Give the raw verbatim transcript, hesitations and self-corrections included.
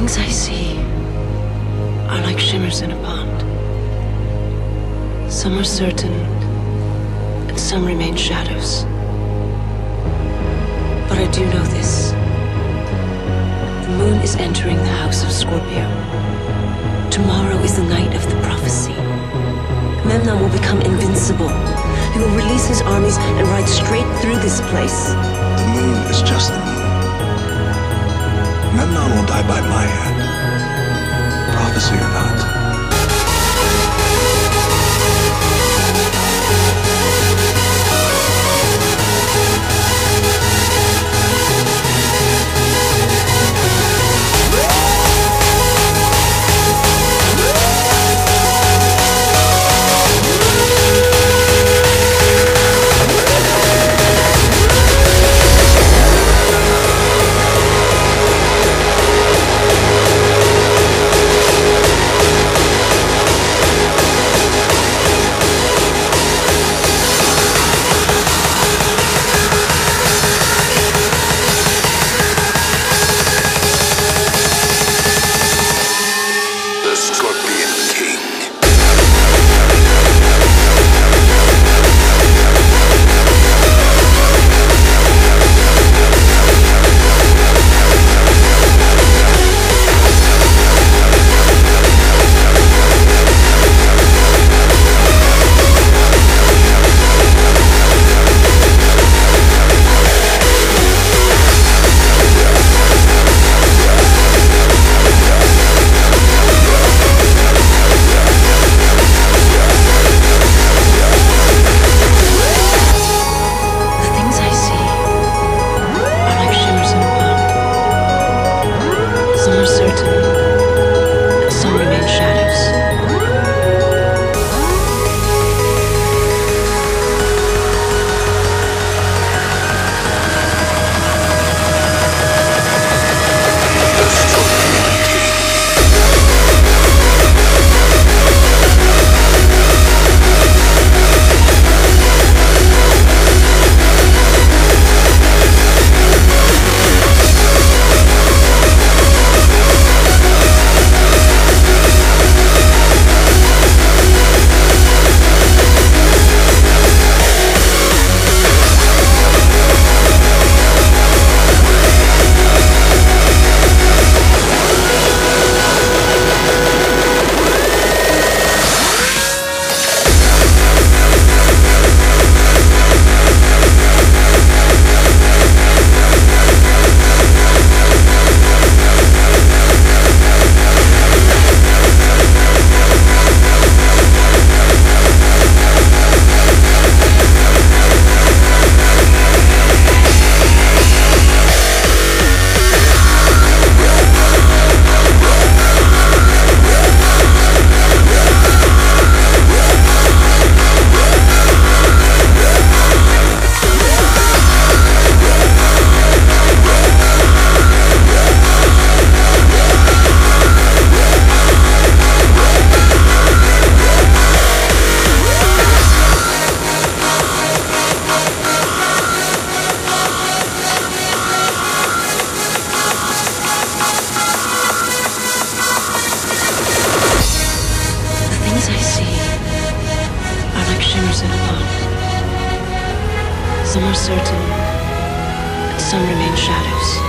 things I see are like shimmers in a pond. Some are certain, and some remain shadows. But I do know this. The moon is entering the house of Scorpio. Tomorrow is the night of the prophecy. Memnon will become invincible. He will release his armies and ride straight through this place. The moon is just the moon. Memnon will die by my hand. Prophecy or not. Some are certain, and some remain shadows.